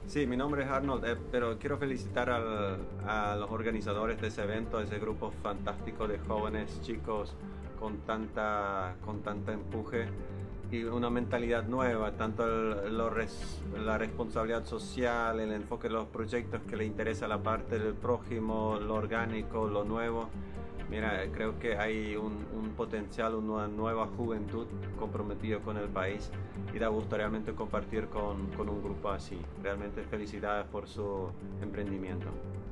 Sí, mi nombre es Arnold, pero quiero felicitar a los organizadores de ese evento, a ese grupo fantástico de jóvenes chicos con tanta empuje y una mentalidad nueva, tanto la responsabilidad social, el enfoque de los proyectos que le interesa la parte del prójimo, lo orgánico, lo nuevo. Mira, creo que hay un potencial, una nueva juventud comprometida con el país y da gusto realmente compartir con un grupo así. Realmente felicidades por su emprendimiento.